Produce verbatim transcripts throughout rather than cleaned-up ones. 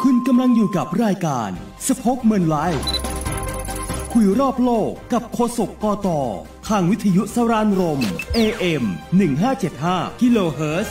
คุณกำลังอยู่กับรายการสป็อคเมนไลฟ์คุยรอบโลกกับโฆษกกต.ทางวิทยุสรานรม เอ เอ็ม หนึ่งห้าเจ็ดห้า กิโลเฮิรตซ์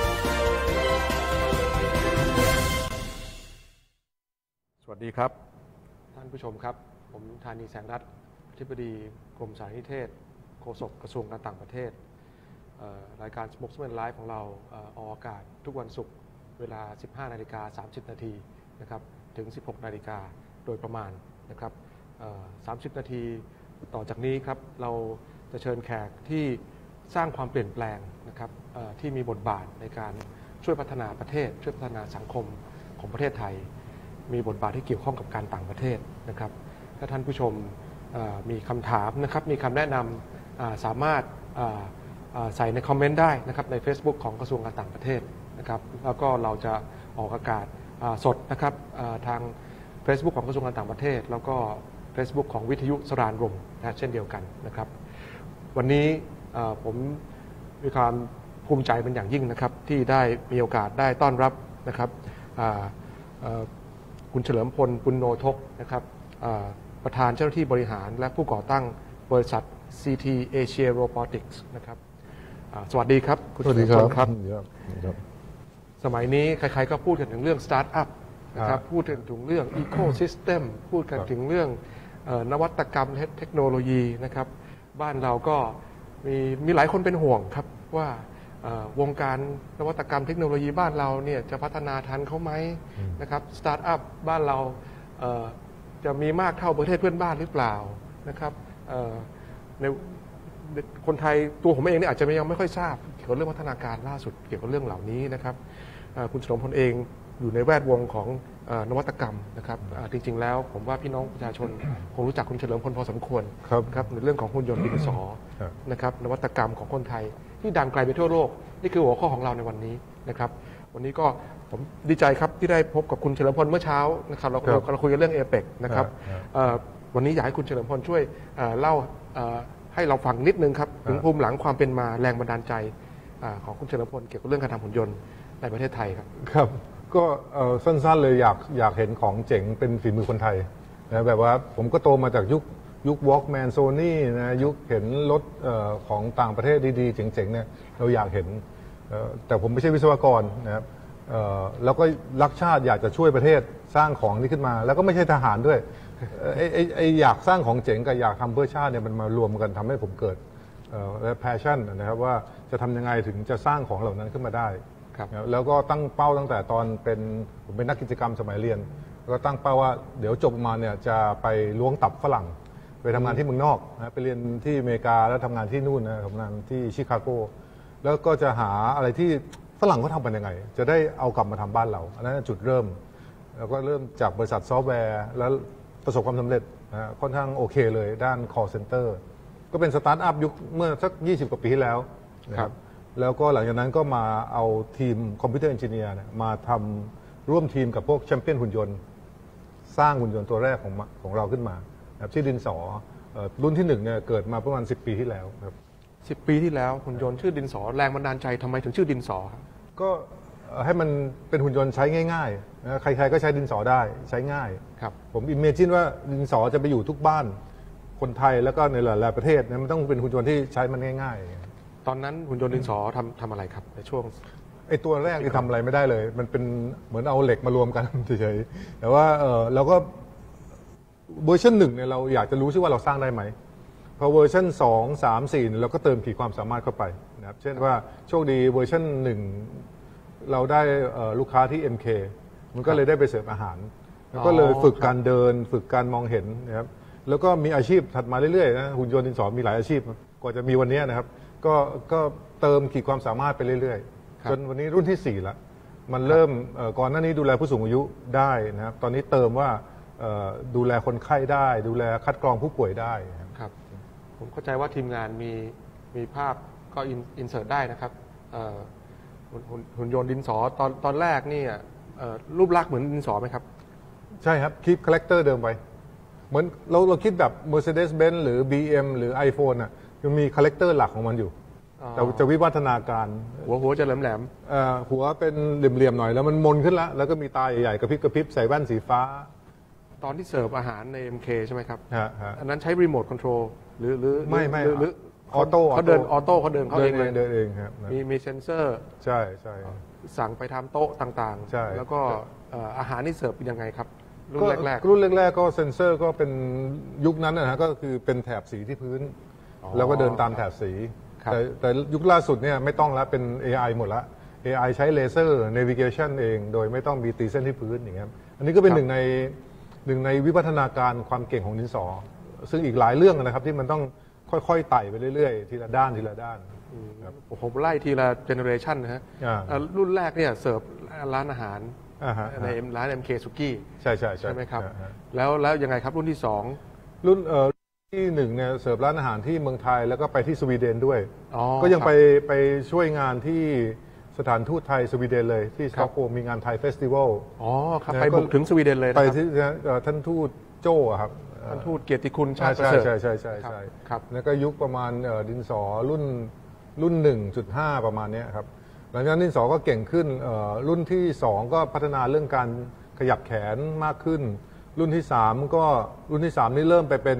สวัสดีครับท่านผู้ชมครับผมธานีแสงรัตน์อธิบดีกรมสารนิเทศโฆษกกระทรวงการต่างประเทศรายการ Spokesman Live ของเราออกอากาศทุกวันศุกร์เวลา สิบห้านาฬิกาสามสิบนาทีนะครับถึง สิบหกนาฬิกาโดยประมาณนะครับสามสิบนาทีต่อจากนี้ครับเราจะเชิญแขกที่สร้างความเปลี่ยนแปลงนะครับที่มีบทบาทในการช่วยพัฒนาประเทศช่วยพัฒนาสังคมของประเทศไทยมีบทบาทที่เกี่ยวข้องกับการต่างประเทศนะครับถ้าท่านผู้ชมมีคำถามนะครับมีคำแนะนำสามารถใส่ในคอมเมนต์ได้นะครับใน Facebook ของกระทรวงการต่างประเทศนะครับแล้วก็เราจะออกอากาศสดนะครับทาง Facebook ของกระทรวงการต่างประเทศแล้วก็ Facebook ของวิทยุสรานรมนะเช่นเดียวกันนะครับวันนี้ผมมีความภูมิใจเป็นอย่างยิ่งนะครับที่ได้มีโอกาสได้ต้อนรับนะครับคุณเฉลิมพลปุณโณทกนะครับประธานเจ้าหน้าที่บริหารและผู้ก่อตั้งบริษัท ซี ที Asia Robotics นะครับสวัสดีครับคุณเฉลิมพลครับสมัยนี้ใครๆก็พูดกันถึงเรื่องสตาร์ทอัพนะครับพูดกันถึงเรื่อง Ecosystem พูดกันถึงเรื่องนวัตกรรมเทคโนโลยีนะครับบ้านเราก็มีมีหลายคนเป็นห่วงครับว่าวงการนวัตกรรมเทคโนโลยีบ้านเราเนี่ยจะพัฒนาทันเขาไหมนะครับสตาร์ทอัพบ้านเราจะมีมากเท่าประเทศเพื่อนบ้านหรือเปล่านะครับในคนไทยตัวผมเองเนี่ยอาจจะยังไม่ค่อยทราบเกี่ยวกับเรื่องพัฒนาการล่าสุดเกี่ยวกับเรื่องเหล่านี้นะครับคุณเฉลิมพลเองอยู่ในแวดวงของนวัตกรรมนะครับจริงๆแล้วผมว่าพี่น้องประชาชนคงรู้จักคุณเฉลิมพลพอสมควรครับในเรื่องของหุ่นยนต์ดินสอนะครับนวัตกรรมของคนไทยที่ดังไกลไปทั่วโลกนี่คือหัวข้อของเราในวันนี้นะครับวันนี้ก็ผมดีใจครับที่ได้พบกับคุณเฉลิมพลเมื่อเช้านะครับเราเราคุยกันเรื่องเอเปกนะครับวันนี้อยากให้คุณเฉลิมพลช่วยเล่าให้เราฟังนิดนึงครับถึงภูมิหลังความเป็นมาแรงบันดาลใจของคุณเฉลิมพลเกี่ยวกับเรื่องการทำหุ่นยนต์ในประเทศไทยครับครับก็สั้นๆเลยอยากอยากเห็นของเจ๋งเป็นฝีมือคนไทยนะแบบว่าผมก็โตมาจากยุคยุค Walkman Sony นะยุคเห็นรถของต่างประเทศดีๆเจ๋งๆเนี่ยเราอยากเห็นแต่ผมไม่ใช่วิศวกรนะครับแล้วก็รักชาติอยากจะช่วยประเทศสร้างของนี้ขึ้นมาแล้วก็ไม่ใช่ทหารด้วยไอ้ไอ้ไอ้อยากสร้างของเจ๋งกับอยากทำเพื่อชาติเนี่ยมันมารวมกันทำให้ผมเกิดแพชชั่นนะครับว่าจะทำยังไงถึงจะสร้างของเหล่านั้นขึ้นมาได้แล้วก็ตั้งเป้าตั้งแต่ตอนเป็นผมเป็นนักกิจกรรมสมัยเรียนก็ตั้งเป้าว่าเดี๋ยวจบมาเนี่ยจะไปล้วงตับฝรั่งไปทำงานที่เมืองนอกนะไปเรียนที่อเมริกาแล้วทำงานที่นู่นนะทำงานที่ชิคาโกแล้วก็จะหาอะไรที่ฝรั่งเขาทำกันยังไงจะได้เอากลับมาทำบ้านเราอันนั้นจุดเริ่มแล้วก็เริ่มจากบริษัทซอฟต์แวร์แล้วประสบความสำเร็จนะค่อนข้างโอเคเลยด้าน call center ก็เป็นสตาร์ทอัพยุคเมื่อสักยี่สิบกว่าปีที่แล้วนะครับแล้วก็หลังจากนั้นก็มาเอาทีมคอมพิวเตอร์เอนจิเนียร์มาทำร่วมทีมกับพวกแชมเปี้ยนหุ่นยนต์สร้างหุ่นยนต์ตัวแรกของของเราขึ้นมาแบบชื่อดินสอรุ่นที่หนึ่งเนี่ยเกิดมาประมาณสิบปีที่แล้วครับสิบปีที่แล้วหุ่นยนต์ชื่อดินสอแรงบันดาลใจทำไมถึงชื่อดินสอก็ให้มันเป็นหุ่นยนต์ใช้ง่ายๆนะใครๆก็ใช้ดินสอได้ใช้ง่ายครับผมอิมเมจินว่าดินสอจะไปอยู่ทุกบ้านคนไทยแล้วก็ในหลายๆประเทศนะมันต้องเป็นหุ่นยนต์ที่ใช้มันง่ายๆตอนนั้นหุ่นยนต์ดินสอทำทำอะไรครับในช่วงไอตัวแรกที่ทำอะไรไม่ได้เลยมันเป็นเหมือนเอาเหล็กมารวมกันเฉยๆแต่ว่าเออเราก็เวอร์ชันหนึ่งเนี่ยเราอยากจะรู้ใช่ว่าเราสร้างได้ไหมพอเวอร์ชันสองสามสี่เราก็เติมขีดความสามารถเข้าไปนะครับเช่นว่าโชคดีเวอร์ชันหนึ่งเราได้ลูกค้าที่ เอ็ม เค มันก็เลยได้ไปเสิร์ฟอาหารแล้วก็เลยฝึกการเดินฝึกการมองเห็นนะครับแล้วก็มีอาชีพถัดมาเรื่อยๆนะหุ่นยนต์ดินสอมีหลายอาชีพกว่าจะมีวันนี้นะครับก็ก็เติมขีดความสามารถไปเรื่อยๆจนวันนี้รุ่นที่สี่ละมันเริ่มก่อนหน้านี้ดูแลผู้สูงอายุได้นะครับตอนนี้เติมว่าดูแลคนไข้ได้ดูแลคัดกรองผู้ป่วยได้ครับผมเข้าใจว่าทีมงานมีมีภาพก็อินเสิร์ตได้นะครับหุ่นยนต์ดินสอตอนตอนแรกนี่รูปลักษณ์เหมือนดินสอไหมครับใช่ครับคีปคาแรคเตอร์เดิมไปเหมือนเราเราคิดแบบ Mercedes-Benz หรือ บี เอ็ม หรือ iPhone อ่ะมันมีคาแรคเตอร์หลักของมันอยู่จะจะวิวัฒนาการหัวหัวจะแหลมแหลมหัวเป็นเหลี่ยมๆหน่อยแล้วมันมนขึ้นแล้วแล้วก็มีตาใหญ่ๆกระพริบกระพริบใส่แว่นสีฟ้าตอนที่เสิร์ฟอาหารใน เอ็ม เค ใช่ไหมครับฮะอันนั้นใช้รีโมทคอนโทรลหรือหรือไม่ไม่หรือออโต้เขาเดินออโต้เขาเดินเขาเองเลยเดินเองครับมีมีเซนเซอร์ใช่ใช่สั่งไปทำโต๊ะต่างๆใช่แล้วก็อาหารนี่เสิร์ฟยังไงครับรุ่นแรกๆรุ่นแรกๆก็เซนเซอร์ก็เป็นยุคนั้นนะฮะก็คือเป็นแถบสีที่พื้นแล้วก็เดินตามแถบสีแต่แต่ยุคล่าสุดเนี่ยไม่ต้องแล้วเป็น เอ ไอ หมดละ เอ ไอ ใช้เลเซอร์เนวิเกชันเองโดยไม่ต้องมีตีเส้นที่พื้นอย่างเงี้ยอันนี้ก็เป็นหนึ่งในหนึ่งในวิวัฒนาการความเก่งของดินสอซึ่งอีกหลายเรื่องนะครับที่มันต้องค่อยๆไต่ไปเรื่อยๆทีละด้านทีละด้านผมไล่ทีละเจเนอเรชันนะฮะรุ่นแรกเนี่ยเสิร์ฟร้านอาหารในร้าน เอ็ม เค สุกี้ใช่ใช่ใช่ไหมครับแล้วแล้วยังไงครับรุ่นที่สองรุ่นเอ่อที่หนึ่งเนี่ยเสิร์ฟร้านอาหารที่เมืองไทยแล้วก็ไปที่สวีเดนด้วยก็ยังไปไปช่วยงานที่สถานทูตไทยสวีเดนเลยที่สต็อกโฮล์มมีงานไทยเฟสติวัลอ๋อครับไปบุกถึงสวีเดนเลยไปที่ท่านทูตโจ้ครับท่านทูตเกียรติคุณชาติประเสริฐใช่ใช่ใช่ใช่ครับแล้วก็ยุคประมาณดินสอรุ่นรุ่น หนึ่งจุดห้า ประมาณนี้ครับหลังจากนั้นดินสอก็เก่งขึ้นรุ่นที่สองก็พัฒนาเรื่องการขยับแขนมากขึ้นรุ่นที่สามก็รุ่นที่สามนี่เริ่มไปเป็น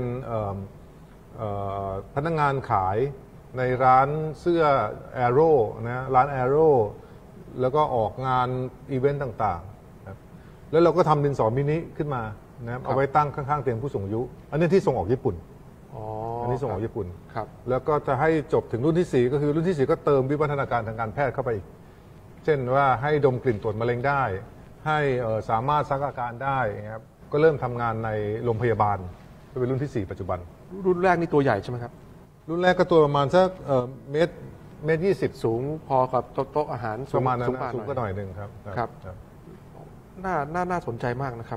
พนักงานขายในร้านเสื้อแอโร่นะร้านแอโร่แล้วก็ออกงานอีเวนต์ต่างๆนะแล้วเราก็ทำดินสอมินิขึ้นมานะเอาไว้ตั้งข้างๆเตียงผู้สูงอายุอันนี้ที่ส่งออกญี่ปุ่นอันนี้ส่งออกญี่ปุ่นแล้วก็จะให้จบถึงรุ่นที่สี่ก็คือรุ่นที่สี่ก็เติมวิวัฒนาการทางการแพทย์เข้าไปอีกเช่นว่าให้ดมกลิ่นตรวจมะเร็งได้ให้สามารถซักอาการได้ครับก็เริ่มทำงานในโรงพยาบาลก็เป็นรุ่นที่สี่ปัจจุบันรุ่นแรกนี่ตัวใหญ่ใช่ไหมครับรุ่นแรกก็ตัวประมาณสักเมตรเมตรยี่สิบสูงพอกับโต๊ะอาหารประมาณนั้นสูงก็หน่อยหนึ่งครับครับน่าน่าน่าสนใจมากนะครับ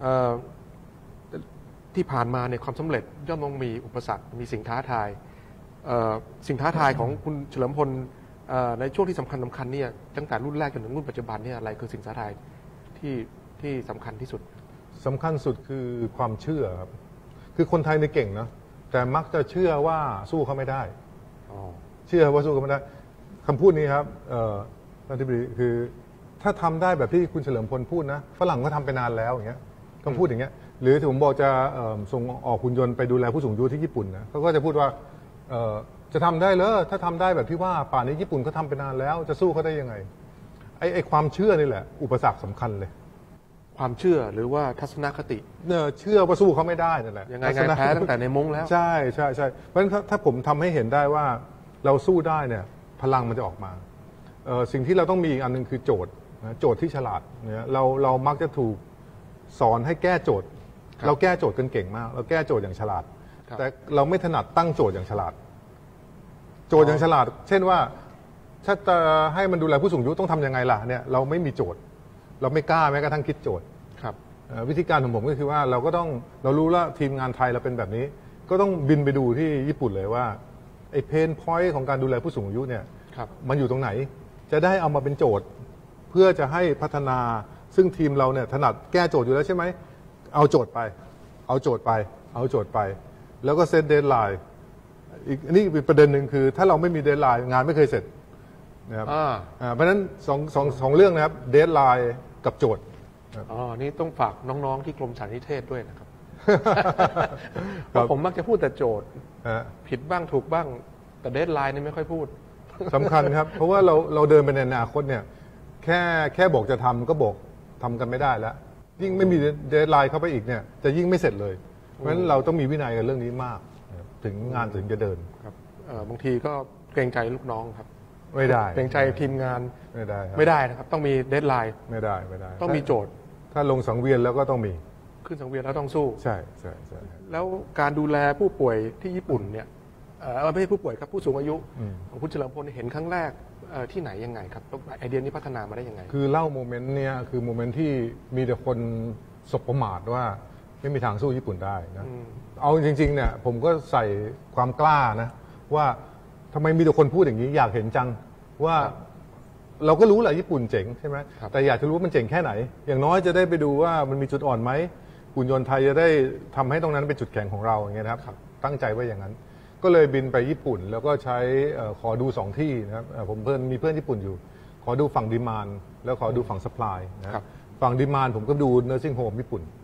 ที่ผ่านมาเนี่ยความสำเร็จย่อมต้องมีอุปสรรคมีสิ่งท้าทายสิ่งท้าทายของคุณเฉลิมพลในช่วงที่สำคัญสำคัญเนี่ยตั้งแต่รุ่นแรกจนถึงรุ่นปัจจุบันเนี่ยอะไรคือสิ่งท้าทายที่ที่สำคัญที่สุดสำคัญสุดคือความเชื่อครับคือคนไทยในเก่งนะแต่มักจะเชื่อว่าสู้เขาไม่ได้เชื่อว่าสู้เขาไม่ได้คำพูดนี้ครับท่านทิบดีคือถ้าทำได้แบบที่คุณเฉลิมพลพูดนะฝรั่งก็ทำไปนานแล้วอย่างเงี้ยคำพูดอย่างเงี้ยหรือที่ผมบอกจะส่งออกหุ่นยนต์ไปดูแลผู้สูงอายุที่ญี่ปุ่นนะเขาก็จะพูดว่าจะทำได้เลยถ้าทำได้แบบที่ว่าป่านนี้ญี่ปุ่นเขาทาไปนานแล้วจะสู้เขาได้ยังไงไอ้ไอ้ความเชื่อนี่แหละอุปสรรคสำคัญเลยความเชื่อหรือว่าทัศนคติเนี่ยเชื่อว่าสู้เขาไม่ได้นั่นแหละยังไงไงแพ้ตั้งแต่ในมุ้งแล้วใช่ใช่ใช่เพราะฉะนั้นถ้าผมทำให้เห็นได้ว่าเราสู้ได้เนี่ยพลังมันจะออกมาสิ่งที่เราต้องมีอีกอันนึงคือโจทย์โจทย์ที่ฉลาดเนี่ยเราเรามักจะถูกสอนให้แก้โจทย์เราแก้โจทย์กันเก่งมากเราแก้โจทย์อย่างฉลาดแต่เราไม่ถนัดตั้งโจทย์อย่างฉลาดโจทย์อย่างฉลาดเช่นว่าถ้าจะให้มันดูแลผู้สูงอายุต้องทำยังไงล่ะเนี่ยเราไม่มีโจทย์เราไม่กล้าแม้กระทั่งคิดโจทย์ครับวิธีการของผมก็คือว่าเราก็ต้องเรารู้ว่าทีมงานไทยเราเป็นแบบนี้ก็ต้องบินไปดูที่ญี่ปุ่นเลยว่าไอ้เพนพอยต์ของการดูแลผู้สูงอายุเนี่ยมันอยู่ตรงไหนจะได้เอามาเป็นโจทย์เพื่อจะให้พัฒนาซึ่งทีมเราเนี่ยถนัดแก้โจทย์อยู่แล้วใช่ไหมเอาโจทย์ไปเอาโจทย์ไปเอาโจทย์ไปแล้วก็เซตเดดไลน์อีกนี่เป็นประเด็นหนึ่งคือถ้าเราไม่มีเดดไลน์งานไม่เคยเสร็จนะครับเพราะฉะนั้นสองสองสองเรื่องนะครับเดดไลน์กับโจทย์อ๋อนี่ต้องฝากน้องๆที่กรมสารนิเทศด้วยนะครับเพราะผมมักจะพูดแต่โจทย์ผิดบ้างถูกบ้างแต่เดดไลน์นี่ไม่ค่อยพูดสำคัญครับเพราะว่าเราเราเดินไปในอนาคตเนี่ยแค่แค่บอกจะทำก็บอกทำกันไม่ได้แล้วยิ่งไม่มีเดดไลน์เข้าไปอีกเนี่ยจะยิ่งไม่เสร็จเลยเพราะฉะนั้นเราต้องมีวินัยกับเรื่องนี้มากถึงงานถึงจะเดินครับบางทีก็เกรงใจลูกน้องครับไม่ได้เกรงใจทีมงานไม่ได้ไม่ได้นะครับต้องมีเดดไลน์ไม่ได้ไม่ได้ต้องมีโจทย์ถ้าลงสังเวียนแล้วก็ต้องมีขึ้นสังเวียนแล้วต้องสู้ใช่ใช่ใช่แล้วการดูแลผู้ป่วยที่ญี่ปุ่นเนี่ยเออไม่ใช่ผู้ป่วยครับผู้สูงอายุของคุณเฉลิมพลเห็นครั้งแรกที่ไหนยังไงครับไอเดียนี้พัฒนามาได้ยังไงคือเล่าโมเมนต์เนี้ยคือโมเมนต์ที่มีแต่คนสบประมาทว่าไม่มีทางสู้ญี่ปุ่นได้นะเอาจริงๆเนี่ยผมก็ใส่ความกล้านะว่าทำไมมีแต่คนพูดอย่างนี้อยากเห็นจังว่าเราก็รู้แหละญี่ปุ่นเจ๋งใช่ไหมแต่อยากจะรู้ว่ามันเจ๋งแค่ไหนอย่างน้อยจะได้ไปดูว่ามันมีจุดอ่อนไหมหุ่นยนต์ไทยจะได้ทำให้ตรงนั้นเป็นจุดแข็งของเราอย่างเงี้ยนะครับตั้งใจไว้อย่างนั้นก็เลยบินไปญี่ปุ่นแล้วก็ใช้ขอดูสองที่นะครับผมเพื่อนมีเพื่อนญี่ปุ่นอยู่ขอดูฝั่งดีมานด์แล้วขอดูฝั่งซัพพลายนะครับฝั่งดีมานด์ผมก็ดู nursing home ญี่ปุ่น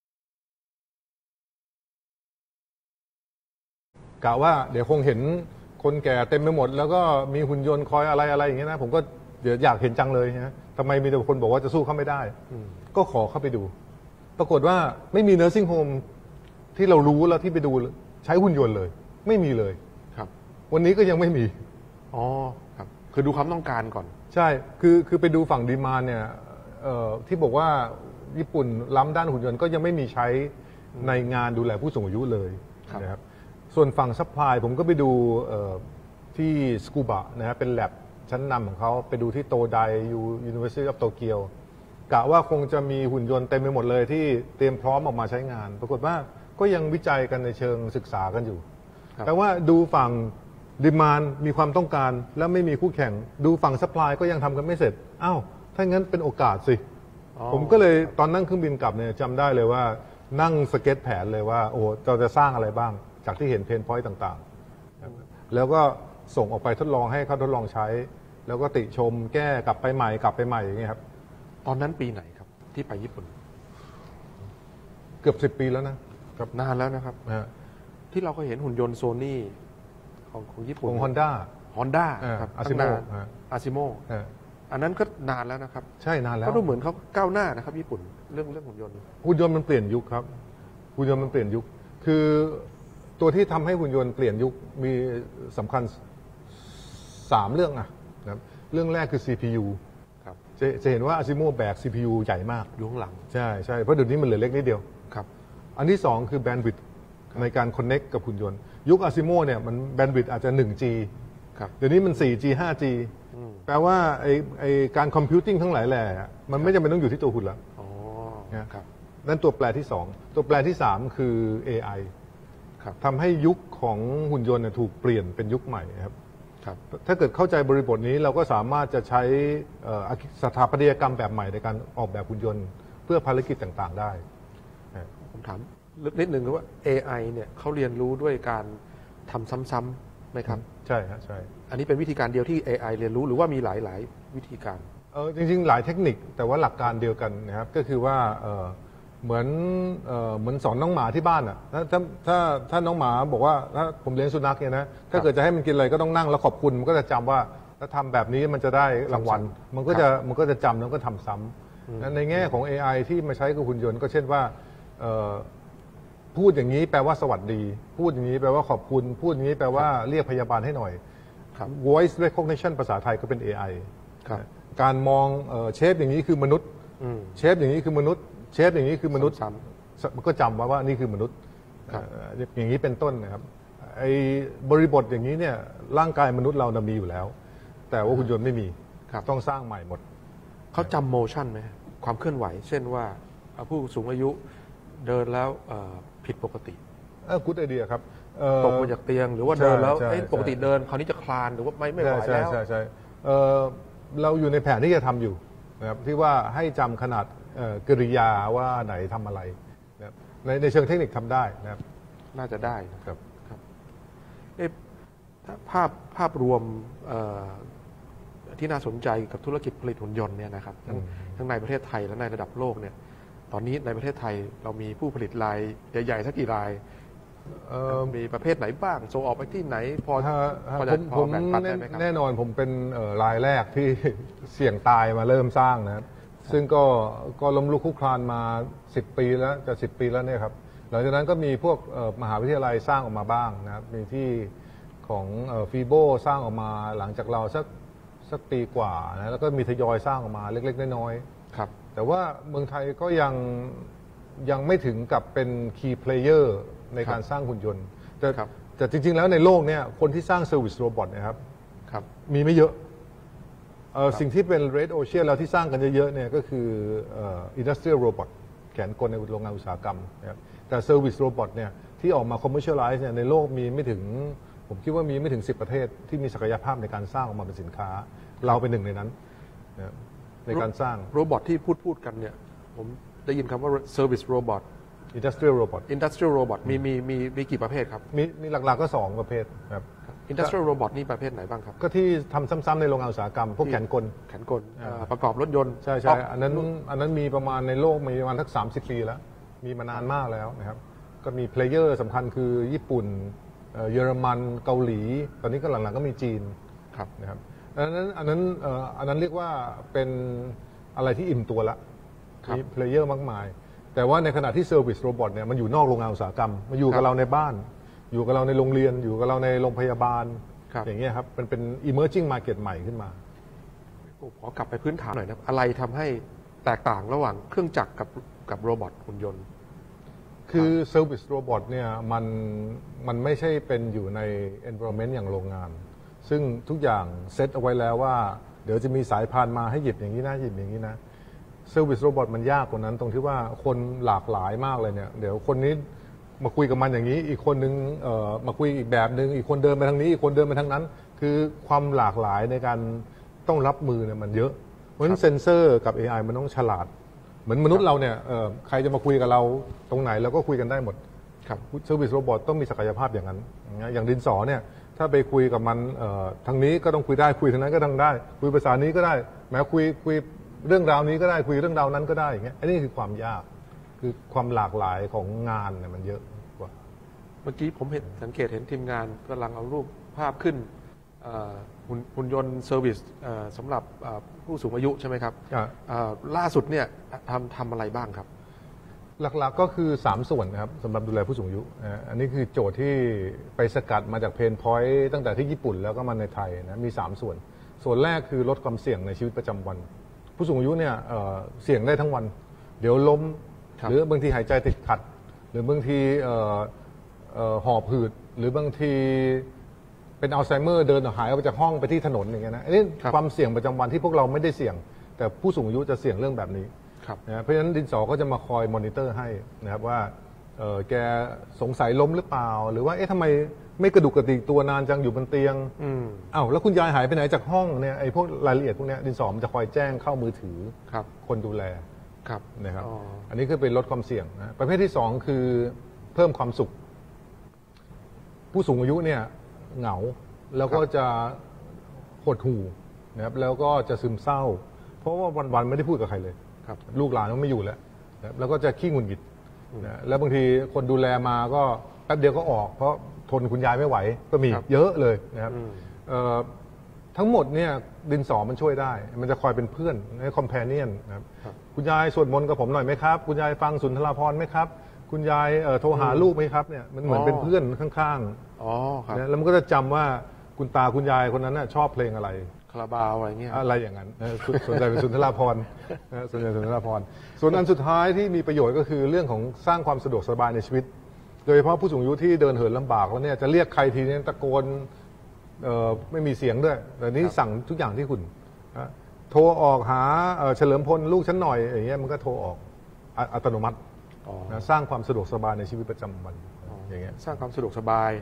กะว่าเดี๋ยวคงเห็นคนแก่เต็มไปหมดแล้วก็มีหุ่นยนต์คอยอะไรอะไรอย่างเงี้ยนะผมก็เดี๋ยวอยากเห็นจังเลยนะทำไมมีแต่คนบอกว่าจะสู้เขาไม่ได้ก็ขอเข้าไปดูปรากฏว่าไม่มี nursing home ที่เรารู้แล้วที่ไปดูใช้หุ่นยนต์เลยไม่มีเลยครับวันนี้ก็ยังไม่มีอ๋อครับคือดูความต้องการก่อนใช่คือคือไปดูฝั่งดีมานด์เนี่ยที่บอกว่าญี่ปุ่นล้ำด้านหุ่นยนต์ก็ยังไม่มีใช้ในงานดูแลผู้สูงอายุเลยนะครับส่วนฝั่งซัพพลายผมก็ไปดูที่สกูบะนะครับเป็นแลบชั้นนำของเขาไปดูที่โตไดยู University of Tokyo กะว่าคงจะมีหุ่นยนต์เต็มไปหมดเลยที่เตรียมพร้อมออกมาใช้งานปรากฏว่าก็ยังวิจัยกันในเชิงศึกษากันอยู่แต่ว่าดูฝั่งดีมานด์มีความต้องการแล้วไม่มีคู่แข่งดูฝั่งซัพพลายก็ยังทำกันไม่เสร็จอ้าวถ้างั้นเป็นโอกาสสิผมก็เลยตอนนั่งเครื่องบินกลับเนี่ยจำได้เลยว่านั่งสเก็ตแผนเลยว่าโอ้เราจะสร้างอะไรบ้างจากที่เห็นเพนพอยต์ต่างๆแล้วก็ส่งออกไปทดลองให้เขาทดลองใช้แล้วก็ติชมแก้กลับไปใหม่กลับไปใหม่อย่างเงี้ยครับตอนนั้นปีไหนครับที่ไปญี่ปุ่นเกือบสิบปีแล้วนะครับนานแล้วนะครับที่เราก็เห็นหุ่นยนต์โซนี่ของของญี่ปุ่นของฮอนด้าฮอนด้าครับอาซิโมอาซิโมอันนั้นก็นานแล้วนะครับใช่นานแล้วก็ดูเหมือนเขาก้าวหน้านะครับญี่ปุ่นเรื่องเรื่องหุ่นยนต์หุ่นยนต์มันเปลี่ยนยุคครับหุ่นยนต์มันเปลี่ยนยุคคือตัวที่ทำให้หุ่นยนต์เปลี่ยนยุคมีสำคัญสามเรื่องอะนะครับเรื่องแรกคือ ซี พี ยูครับจะจะเห็นว่าอาซิโมแบก ซี พี ยู ใหญ่มากอยู่ข้างหลังใช่ใช่เพราะเดี๋ยวนี้มันเหลือเล็กนิดเดียวครับอันที่สองคือแบนด์วิดท์ในการคอนเน็กกับหุ่นยนต์ยุคอาซิโมเนี่ยมันแบนด์วิดท์อาจจะ หนึ่งจีครับเดี๋ยวนี้มัน โฟร์จี ไฟว์จี แปลว่าไอไอการคอมพิวติ้งทั้งหลายแหล่มันไม่จำเป็นต้องอยู่ที่ตัวหุ่นแล้วอ๋อครับนั่นตัวแปรที่สองตัวแปรที่สามคือ เอ ไอครับทำให้ยุคของหุ่นยนต์ถูกเปลี่ยนเป็นยุคใหม่ครับครับถ้าเกิดเข้าใจบริบทนี้เราก็สามารถจะใช้สถาปัตยกรรมแบบใหม่ในการออกแบบหุ่นยนต์เพื่อภารกิจต่างๆได้ผมถามลึกนิดนึงคือว่า เอ ไอ เนี่ยเขาเรียนรู้ด้วยการทำซ้ำๆไหมครับใช่ครับใช่อันนี้เป็นวิธีการเดียวที่ เอ ไอ เรียนรู้หรือว่ามีหลายๆวิธีการเออจริงๆหลายเทคนิคแต่ว่าหลักการเดียวกันนะครับก็คือว่าเออเหมือนเออเหมือนสอนน้องหมาที่บ้านอ่ะถ้าถ้าถ้าน้องหมาบอกว่าถ้าผมเลี้ยงสุนัขเนี่ยนะถ้าเกิดจะให้มันกินอะไรก็ต้องนั่งแล้วขอบคุณมันก็จะจำว่าถ้าทำแบบนี้มันจะได้รางวัลมันก็จะมันก็จะจำแล้วก็ทำซ้ำในแง่ของ เอ ไอ ที่มาใช้กับหุ่นยนต์ก็เช่นว่าพูดอย่างนี้แปลว่าสวัสดีพูดอย่างนี้แปลว่าขอบคุณพูดอย่างนี้แปลว่าเรียกพยาบาลให้หน่อย voice recognition ภาษาไทยก็เป็น เอ ไอ การมองเชฟอย่างนี้คือมนุษย์เชฟอย่างนี้คือมนุษย์เชฟอย่างนี้คือมนุษย์มันก็จำว่าว่านี่คือมนุษย์อย่างนี้เป็นต้นนะครับไอ้บริบทอย่างนี้เนี่ยร่างกายมนุษย์เรานะมีอยู่แล้วแต่ว่าหุ่นยนต์ไม่มีต้องสร้างใหม่หมดเขาจำโมชั่นไหมความเคลื่อนไหวเช่นว่าผู้สูงอายุเดินแล้วผิดปกติเออกูดไอเดียครับตกมาจากเตียงหรือว่าเดินแล้วปกติเดินคราวนี้จะคลานหรือว่าไม่ไม่ไหวแล้วใช่ใช่เราอยู่ในแผนที่จะทำอยู่นะครับที่ว่าให้จำขนาดกริยาว่าไหนทำอะไรนะครับในในเชิงเทคนิคทำได้นะครับน่าจะได้ครับครับเอ๊ะภาพภาพรวมที่น่าสนใจกับธุรกิจผลิตหุ่นยนต์เนี่ยนะครับทั้งทั้งในประเทศไทยและในระดับโลกเนี่ยตอนนี้ในประเทศไทยเรามีผู้ผลิตรายใหญ่ๆสักกี่รายมีประเภทไหนบ้างส่งออกไปที่ไหนพอพอจะพอแบ่งปันได้ไหมครับแน่นอนผมเป็นรายแรกที่เสี่ยงตายมาเริ่มสร้างนะครับซึ่งก็ก็ล้มลุกคลุกคลานมาสิบปีแล้วจะสิบปีแล้วเนี่ยครับหลังจากนั้นก็มีพวกมหาวิทยาลัยสร้างออกมาบ้างนะครับมีที่ของฟีโบสร้างออกมาหลังจากเราสักสักปีกว่านะแล้วก็มีทยอยสร้างออกมาเล็กๆน้อยๆครับแต่ว่าเมืองไทยก็ยังยังไม่ถึงกับเป็น key player ในการสร้างหุ่นยนต์แต่แต่จริงๆแล้วในโลกเนี่ยคนที่สร้าง service robot นะครับมีไม่เยอะสิ่งที่เป็น red ocean แล้วที่สร้างกันเยอะๆเนี่ยก็คือ industrial robot แขนกลในโรงงานอุตสาหกรรมนะครับแต่ service robot เนี่ยที่ออกมา commercialize เนี่ยในโลกมีไม่ถึงผมคิดว่ามีไม่ถึงสิบประเทศที่มีศักยภาพในการสร้างออกมาเป็นสินค้าเราเป็นหนึ่งในนั้นในการสร้างโรบอทที่พูดพูดกันเนี่ยผมได้ยินคำว่า service robot Industrial Robot Industrial Robot มีมีมีมีกี่ประเภทครับมีมีหลักๆก็สองประเภทครับ Industrial Robot นี่ประเภทไหนบ้างครับก็ที่ทำซ้ำๆในโรงงานอุตสาหกรรมพวกแขนกลแขนกลประกอบรถยนต์ใช่ใช่อันนั้นอันนั้นมีประมาณในโลกมีประมาณทักสามสิบปีแล้วมีมานานมากแล้วนะครับก็มีเพลเยอร์สำคัญคือญี่ปุ่นเยอรมันเกาหลีตอนนี้ก็หลังๆก็มีจีนครับนะครับอันนั้นอันนั้นอันนั้นเรียกว่าเป็นอะไรที่อิ่มตัวละมีเพลเยอร์มากมายแต่ว่าในขณะที่เซอร์วิสโรบอทเนี่ยมันอยู่นอกโรงงานอุตสาหกรรมมาอยู่กับเราในบ้านอยู่กับเราในโรงเรียนอยู่กับเราในโรงพยาบาลอย่างเงี้ยครับเป็นเป็น emerging market ใหม่ขึ้นมาขอกลับไปพื้นฐานหน่อยนะอะไรทำให้แตกต่างระหว่างเครื่องจักรกับกับโรบอทหุ่นยนต์คือ Service Robot เนี่ยมันมันไม่ใช่เป็นอยู่ใน environment อย่างโรงงานซึ่งทุกอย่างเซตเอาไว้แล้วว่าเดี๋ยวจะมีสายพานมาให้หยิบอย่างนี้นะหยิบอย่างนี้นะ Service Robot มันยากกว่านั้นตรงที่ว่าคนหลากหลายมากเลยเนี่ยเดี๋ยวคนนี้มาคุยกับมันอย่างนี้อีกคนนึงเอ่อมาคุยอีกแบบนึงอีกคนเดินไปทางนี้อีกคนเดินไปทางนั้นคือความหลากหลายในการต้องรับมือเนี่ยมันเยอะเพราะฉะนั้นเซนเซอร์กับ เอ ไอ มันต้องฉลาดเหมือนมนุษย์เราเนี่ยใครจะมาคุยกับเราตรงไหนเราก็คุยกันได้หมดครับเซอร์วิสโรบอทต้องมีศักยภาพอย่างนั้นอย่างดินสอเนี่ยถ้าไปคุยกับมันทางนี้ก็ต้องคุยได้คุยทางนั้นก็ต้องได้คุยภาษานี้ก็ได้แม้คุยคุยเรื่องราวนี้ก็ได้คุยเรื่องราวนั้นก็ได้อย่างเงี้ยอันนี้คือความยากคือความหลากหลายของงานเนี่ยมันเยอะกว่าเมื่อกี้ผมเห็นสังเกตเห็นทีมงานกำลังเอารูปภาพขึ้นหุ่นยนต์เซอร์วิสสำหรับผู้สูงอายุใช่ไหมครับล่าสุดเนี่ยทำทำอะไรบ้างครับหลักๆก็คือสามส่วนนะครับสำหรับดูแลผู้สูงอายุอันนี้คือโจทย์ที่ไปสกัดมาจากเพนพอยต์ตั้งแต่ที่ญี่ปุ่นแล้วก็มาในไทยนะมีสามส่วนส่วนแรกคือลดความเสี่ยงในชีวิตประจำวันผู้สูงอายุเนี่ยเสี่ยงได้ทั้งวันเดี๋ยวล้มหรือบางทีหายใจติดขัดหรือบางทีหอบหืดหรือบางทีเป็นอัลไซเมอร์เดินหายออกไปจากห้องไปที่ถนนอย่างเงี้ยนะอันนี้ความเสี่ยงประจำวันที่พวกเราไม่ได้เสี่ยงแต่ผู้สูงอายุจะเสี่ยงเรื่องแบบนี้นะเพราะฉะนั้นดินสอก็จะมาคอยมอนิเตอร์ให้นะครับว่าแกสงสัยล้มหรือเปล่าหรือว่าเอ๊ะทำไมไม่กระดุกกระดิกตัวนานจังอยู่บนเตียงอ้าวแล้วคุณยายหายไปไหนจากห้องเนี่ยไอ้พวกรายละเอียดพวกนี้ดินสอมันจะคอยแจ้งเข้ามือถือคนดูแลนะครับอันนี้คือเป็นลดความเสี่ยงนะประเภทที่สองคือเพิ่มความสุขผู้สูงอายุเนี่ยเหงาแล้วก็จะหดหู่นะครับแล้วก็จะซึมเศร้าเพราะว่าวันๆไม่ได้พูดกับใครเลยลูกหลานก็ไม่อยู่แล้วแล้วก็จะขี้หงุดหงิดนะแล้วบางทีคนดูแลมาก็แป๊บเดียวก็ออกเพราะทนคุณยายไม่ไหวก็มีเยอะเลยนะครับทั้งหมดเนี่ยดินสอมันช่วยได้มันจะคอยเป็นเพื่อนให้คอมเพนเนียนนะครับคุณยายสวดมนต์กับผมหน่อยไหมครับคุณยายฟังสุนทรภรณ์ไหมครับคุณยายโทรหาลูกไหมครับเนี่ยมันเหมือนเป็นเพื่อนข้างๆอ๋อครับแล้วมันก็จะจำว่าคุณตาคุณยายคนนั้นชอบเพลงอะไรคาราบาวอะไรเงี้ยอะไรอย่างนั้นส่วนใหญ่เป็นสุนทรภรณ์ส่วนใหญ่สุนทรภรณ์ส่วนอันสุดท้ายที่มีประโยชน์ก็คือเรื่องของสร้างความสะดวกสบายในชีวิตโดยเฉพาะผู้สูงอายุที่เดินเหินลำบากแล้วเนี่ยจะเรียกใครทีนี้ตะโกนไม่มีเสียงด้วยแต่นี้สั่งทุกอย่างที่คุณโทรออกหาเฉลิมพลลูกฉันหน่อยอย่างเงี้ยมันก็โทรออกอัตโนมัติสร้างความสะดวกสบายในชีวิตประจำวันอย่างเงี้ยสร้างความสะดวกสบาย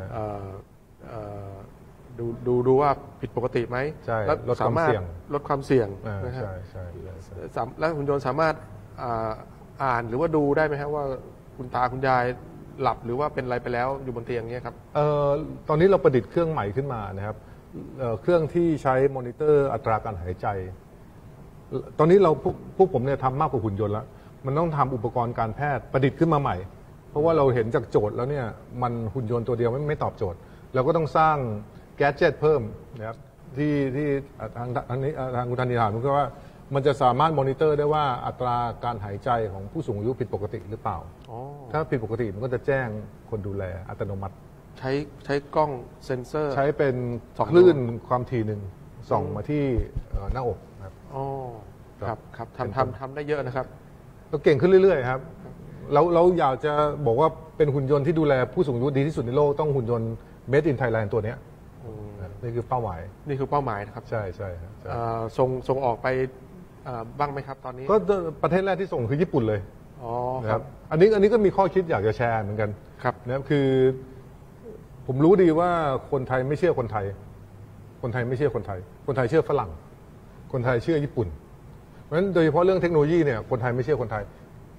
ดูดูดูว่าผิดปกติไหมแล้วสามารถลดความเสี่ยงนะครับใช่แล้วหุ่นยนต์สามารถอ่านหรือว่าดูได้ไหมครับว่าคุณตาคุณยายหลับหรือว่าเป็นอะไรไปแล้วอยู่บนเตียงเนี้ยครับตอนนี้เราประดิษฐ์เครื่องใหม่ขึ้นมานะครับเครื่องที่ใช้มอนิเตอร์อัตราการหายใจตอนนี้เราพวกผมเนี่ยทำมากกว่าหุ่นยนต์แล้วมันต้องทำอุปกรณ์การแพทย์ประดิษฐ์ขึ้นมาใหม่เพราะว่าเราเห็นจากโจทย์แล้วเนี่ยมันหุ่นยนต์ตัวเดียวไม่ไม่ตอบโจทย์เราก็ต้องสร้างแกดเจ็ตเพิ่มนะครับที่ที่ทางทางนี้ทางคุณธันนิถามก็ว่ามันจะสามารถมอนิเตอร์ได้ว่าอัตราการหายใจของผู้สูงอายุผิดปกติหรือเปล่าถ้าผิดปกติมันก็จะแจ้งคนดูแลอัตโนมัติใช้ใช้กล้องเซ็นเซอร์ใช้เป็นคลื่นความถี่หนึ่งส่องมาที่หน้าอกครับอ๋อครับครับทำทำทำได้เยอะนะครับเราเก่งขึ้นเรื่อยๆครับเราเราอยากจะบอกว่าเป็นหุ่นยนต์ที่ดูแลผู้สูงอายุดีที่สุดในโลกต้องหุ่นยนต์ Made in Thailand ตัวนี้นี่คือเป้าหมายนี่คือเป้าหมายนะครับใช่ใช่ครับส่งส่งออกไปบ้างไหมครับตอนนี้ก็ประเทศแรกที่ส่งคือญี่ปุ่นเลยอ๋อครับอันนี้อันนี้ก็มีข้อคิดอยากจะแชร์เหมือนกันครับนะคือผมรู้ดีว่าคนไทยไม่เชื่อคนไทยคนไทยไม่เชื่อคนไทยคนไทยเชื่อฝรั่งคนไทยเชื่อญี่ปุ่นเพราะฉะนั้นโดยเฉพาะเรื่องเทคโนโลยีเนี่ยคนไทยไม่เชื่อคนไทย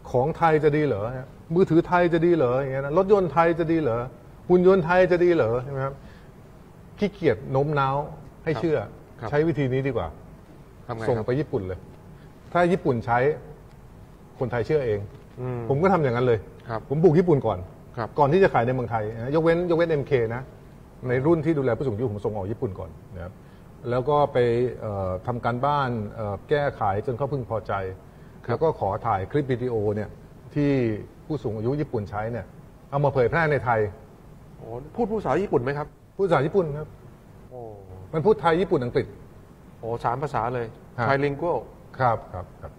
ของไทยจะดีเหรอมือถือไทยจะดีเหรออย่างเงี้ยนะรถยนต์ไทยจะดีเหรอหุ่นยนต์ไทยจะดีเหรอใช่ไหมครับขี้เกียจโน้มน้าวให้เชื่อใช้วิธีนี้ดีกว่าส่งไปญี่ปุ่นเลยถ้าญี่ปุ่นใช้คนไทยเชื่อเองผมก็ทำอย่างนั้นเลยผมบุกญี่ปุ่นก่อนก่อนที่จะขายในเมืองไทยยกเว้นยกเว้น เอ็ม เค นะในรุ่นที่ดูแลผู้สูงอายุผมส่งออกญี่ปุ่นก่อนนะครับแล้วก็ไปทำการบ้านแก้ไขจนเขาพึงพอใจแล้วก็ขอถ่ายคลิปวิดีโอเนี่ยที่ผู้สูงอายุญี่ปุ่นใช้เนี่ยเอามาเผยแพร่ในไทยพูดภาษาญี่ปุ่นไหมครับพูดภาษาญี่ปุ่นครับมันพูดไทยญี่ปุ่นอังกฤษโอ้สามภาษาเลยไทยลิงกัวครับครับครับ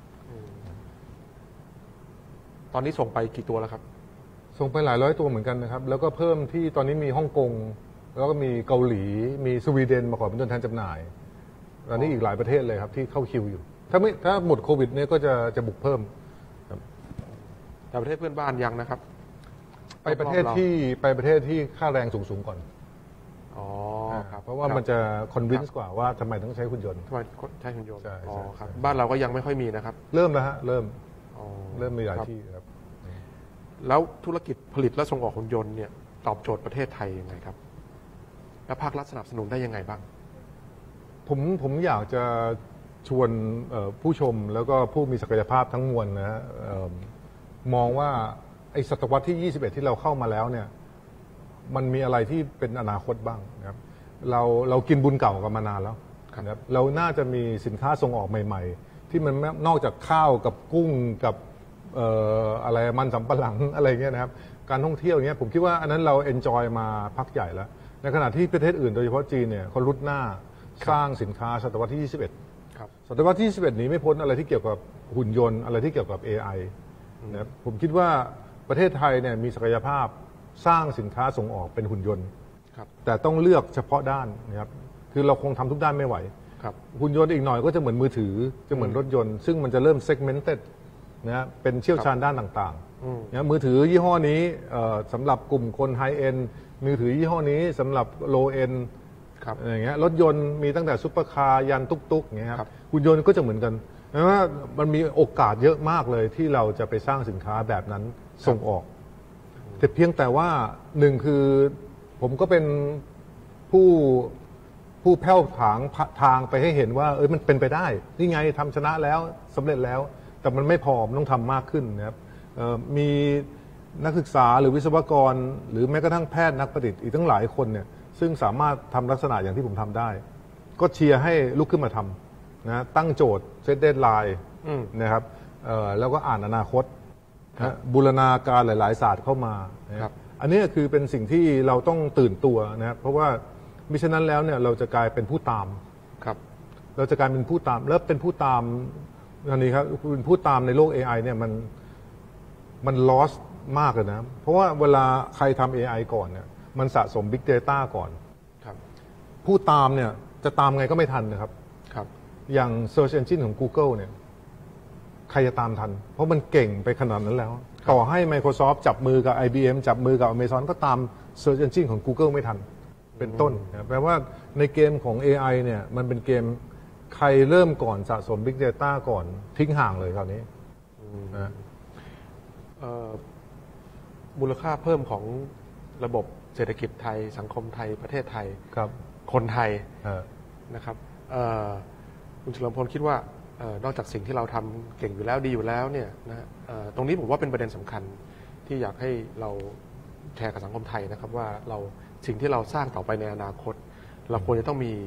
ตอนนี้ส่งไปกี่ตัวแล้วครับส่งไปหลายร้อยตัวเหมือนกันนะครับแล้วก็เพิ่มที่ตอนนี้มีฮ่องกงแล้วก็มีเกาหลีมีสวีเดนมาขอเป็นตัวแทนจำหน่ายตอนนี้อีกหลายประเทศเลยครับที่เข้าคิวอยู่ถ้าไม่ถ้าหมดโควิดเนี่ยก็จะจะบุกเพิ่มแต่ประเทศเพื่อนบ้านยังนะครับไปประเทศที่ไปประเทศที่ค่าแรงสูงสูงก่อนอ๋อครับเพราะว่ามันจะคอนวินส์กว่าว่าทำไมต้องใช้หุ่นยนต์ทำไมใช้หุ่นยนต์อ๋อครับบ้านเราก็ยังไม่ค่อยมีนะครับเริ่มแล้วฮะเริ่มเริ่มมีหลายที่ครับแล้วธุรกิจผลิตและส่งออกหุ่นยนต์เนี่ยตอบโจทย์ประเทศไทยยังไงครับและภาครัฐสนับสนุนได้ยังไงบ้างผมผมอยากจะชวนผู้ชมแล้วก็ผู้มีศักยภาพทั้งมวลนะฮะมองว่าไอ้ศตวรรษที่ยี่สิบเอ็ดที่เราเข้ามาแล้วเนี่ยมันมีอะไรที่เป็นอนาคตบ้างนะครับเราเรากินบุญเก่ากันมานานแล้วนะครับเราน่าจะมีสินค้าส่งออกใหม่ๆที่มันนอกจากข้าวกับกุ้งกับเอ่ออะไรมันสำปะหลังอะไรเงี้ยนะครับการท่องเที่ยวเงี้ยผมคิดว่าอันนั้นเราเอนจอยมาพักใหญ่แล้วในขณะที่ประเทศอื่นโดยเฉพาะจีนเนี่ยเขารุดหน้าสร้างสินค้าศตวรรษที่ยี่สิบเอ็ดศตวรรษที่ยี่สิบเอ็ดนี้ไม่พ้นอะไรที่เกี่ยวกับหุ่นยนต์อะไรที่เกี่ยวกับ เอ ไอ นะครับผมคิดว่าประเทศไทยเนี่ยมีศักยภาพสร้างสินค้าส่งออกเป็นหุ่นยนต์แต่ต้องเลือกเฉพาะด้านนะครับคือเราคงทำทุกด้านไม่ไหวหุ่นยนต์อีกหน่อยก็จะเหมือนมือถือจะเหมือนรถยนต์ซึ่งมันจะเริ่ม segmented นะเป็นเชี่ยวชาญด้านต่างๆนะมือถือยี่ห้อนี้สำหรับกลุ่มคนไฮเอ็นมือถือยี่ห้อนี้สำหรับโลเอ็นอย่างเงี้ยรถยนต์มีตั้งแต่ซุปเปอร์คาร์ยันตุ๊กๆอย่างเงี้ยครับหุ่นยนต์ก็จะเหมือนกันเพราะว่ามันมีโอกาสเยอะมากเลยที่เราจะไปสร้างสินค้าแบบนั้นส่งออกแต่เพียงแต่ว่าหนึ่งคือผมก็เป็นผู้ผู้แผ่วถางทางไปให้เห็นว่าเอ้ยมันเป็นไปได้นี่ไงทำชนะแล้วสำเร็จแล้วแต่มันไม่พอมันต้องทำมากขึ้นนะครับมีนักศึกษาหรือวิศวกรหรือแม้กระทั่งแพทย์นักประดิษฐ์อีกตั้งหลายคนเนี่ยซึ่งสามารถทำลักษณะอย่างที่ผมทำได้ก็เชียร์ให้ลุกขึ้นมาทำนะตั้งโจทย์เซตเดดไลน์นะครับแล้วก็อ่านอนาคตบูรณาการหลายๆศาสตร์เข้ามานะครับอันนี้คือเป็นสิ่งที่เราต้องตื่นตัวนะครับเพราะว่ามิฉะนั้นแล้วเนี่ยเราจะกลายเป็นผู้ตามครับเราจะกลายเป็นผู้ตามแล้วเป็นผู้ตามอันนี้ครับเป็นผู้ตามในโลก เอ ไอ เนี่ยมันมัน loss มากเลยนะเพราะว่าเวลาใครทำ เอ ไอ ก่อนเนี่ยมันสะสม Big Data ก่อนครับผู้ตามเนี่ยจะตามไงก็ไม่ทันนะครับครับอย่าง Search Engine ของ Google เนี่ยใครจะตามทันเพราะมันเก่งไปขนาดนั้นแล้วต่อให้ Microsoft จับมือกับ ไอ บี เอ็ม จับมือกับ Amazon ก็ตาม Search Engine ของ Google ไม่ทันเป็นต้นแปลว่าในเกมของ เอ ไอ เนี่ยมันเป็นเกมใครเริ่มก่อนสะสม Big Data ก่อนทิ้งห่างเลยคราวนี้นะมูลค่าเพิ่มของระบบเศรษฐกิจไทยสังคมไทยประเทศไทยครับคนไทยนะครับคุณเฉลิมพลคิดว่านอกจากสิ่งที่เราทำเก่งอยู่แล้วดีอยู่แล้วเนี่ยนะตรงนี้ผมว่าเป็นประเด็นสำคัญที่อยากให้เราแชร์กับสังคมไทยนะครับว่าเราสิ่งที่เราสร้างต่อไปในอนาคตเราควรจะต้องมี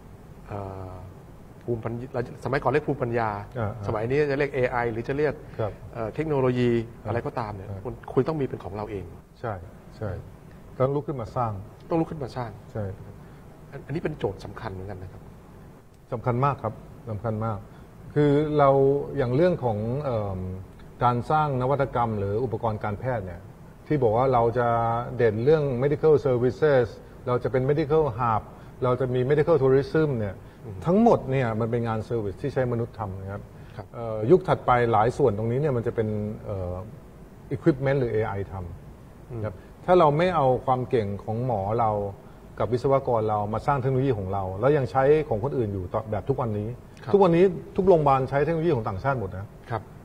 ภูมิปัญญาสมัยก่อนเรียกภูมิปัญญาสมัยนี้จะเรียก เอ ไอ หรือจะเรียกเทคโนโลยีอะไรก็ตามเนี่ยคุณต้องมีเป็นของเราเองใช่ใช่ต้องลุกขึ้นมาสร้างต้องลุกขึ้นมาสร้างใช่อันนี้เป็นโจทย์สำคัญเหมือนกันนะครับสำคัญมากครับสำคัญมากคือเราอย่างเรื่องของเอ่อการสร้างนวัตกรรมหรืออุปกรณ์การแพทย์เนี่ยที่บอกว่าเราจะเด่นเรื่อง medical services เราจะเป็น medical hub เราจะมี medical tourism เนี่ยทั้งหมดเนี่ยมันเป็นงานเซอร์วิสที่ใช้มนุษย์ทำนะครับยุคถัดไปหลายส่วนตรงนี้เนี่ยมันจะเป็น equipment หรือ เอ ไอ ทำนะครับถ้าเราไม่เอาความเก่งของหมอเรากับวิศวกรเรามาสร้างเทคโนโลยีของเราแล้วยังใช้ของคนอื่นอยู่แบบทุกวันนี้ทุกวันนี้ทุกโรงพยาบาลใช้เทคโนโลยีของต่างชาติหมดนะครับ